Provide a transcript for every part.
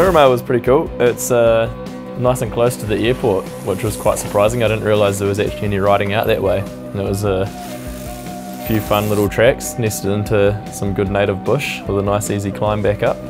Miramar was pretty cool. It's nice and close to the airport, which was quite surprising. I didn't realise there was actually any riding out that way. And it was a few fun little tracks nested into some good native bush with a nice easy climb back up.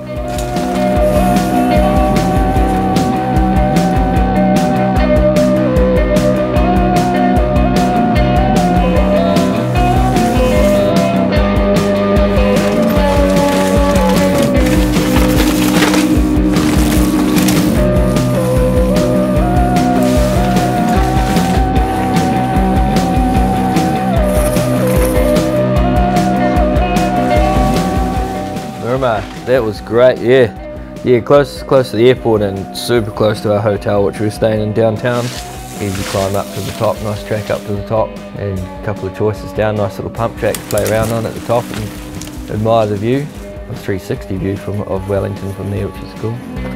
That was great, yeah, close to the airport and super close to our hotel, which we were staying in downtown. Easy climb up to the top, nice track up to the top, and a couple of choices down, nice little pump track to play around on at the top and admire the view. A 360 view of Wellington from there, which is cool.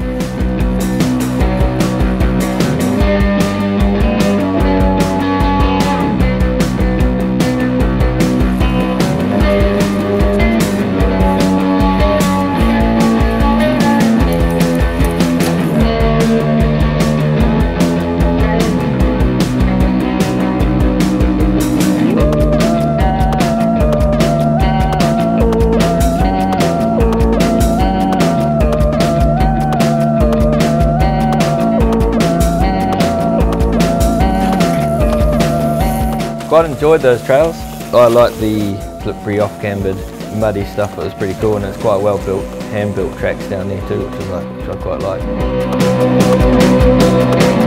Quite enjoyed those trails. I like the slippery, off-cambered, muddy stuff. It was pretty cool, and it's quite well built, hand-built tracks down there too, which I quite like.